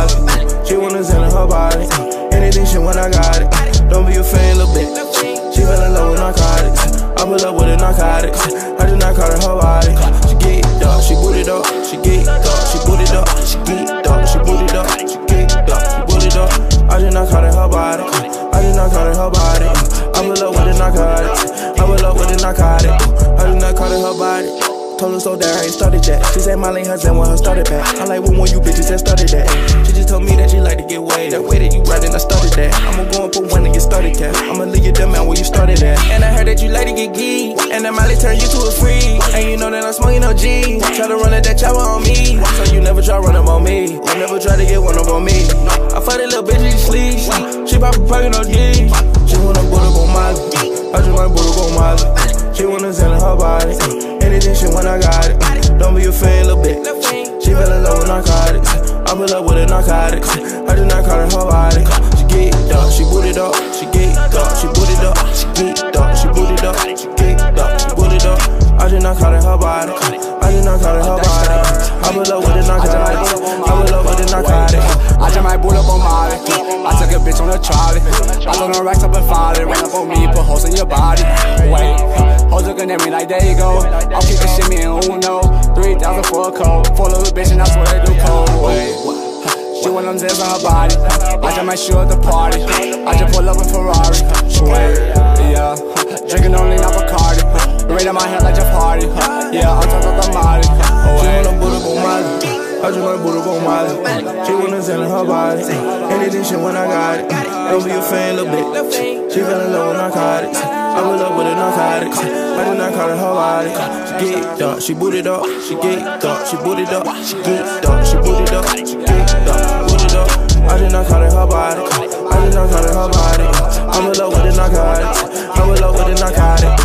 Molly. She wanna send her body. Anything she want, I got it. Don't be a fan, little bitch. She fell in love with narcotics. I pull up with the narcotics. I just narcotic her body. She geeked up, she booted up. She geeked up, she booted up. She geeked up, she booted up. She geeked up, she booted up. I just narcotic her body. I just narcotic her body. I pull up with the narcotics. I pull up with the narcotics. I just narcotic her body. Told her so that I ain't started yet. She said Molly her son when her started back. I'm like, when you bitches that started that? She just told me that she like to get way. That way that you right and I started that. I'ma go and put one and get started, cat. I'ma leave you dumb out where you started at. And I heard that you like to get geek. And that Molly turned you to a freak. And you know that I'm smoking OG. Try to run at that chopper on me. So you never try run up on me. I never try to get one up on me. I fight a little bitch in sleep. She pop a perkin' on D. She wanna boot up on Molly. I just might boot up on Molly. She wanna send her body. Anything she want, I got it. Don't be a fan, little bitch. She fell in love with narcotics. I pull up with the narcotics. I just narcotic her body. She geeked up, she booted up. She geeked up, she booted up. She geeked up, she booted up. She geeked up, she booted up. I just narcotic her body. I just narcotic her body. I pull up with the narcotics. I pull up with the narcotics. I just might boot up on Molly. I took a bitch on the trolley. I told her racks up and found it. Ran up on me, put holes in your body. Wait, hoes looking at me like, there you go. I'll keep the shimmy and Uno. 3,000 for a coat. For a little bitch and I swear they do cold. Wait, she want them Zans on her body. I just might shoot at the party. I just pull up in Ferrari. Wait, yeah, drinking only not Bacardi. Right in my head like a party. Yeah, I'm talking about the Molly. She wanna boot up on Molly. I just might boot up on Molly. She wanna send her body. Anything she want, I got it. Don't be a fan, little bitch. She fell in love with narcotics. I pull up with the narcotics. I just narcotic her body. She geeked up, she booted up. She geeked up, she booted up. She geeked up, she booted up. She geeked up, she booted up. I just narcotic her body. I just narcotic her body. I pull up with the narcotics. I pull up with the narcotics.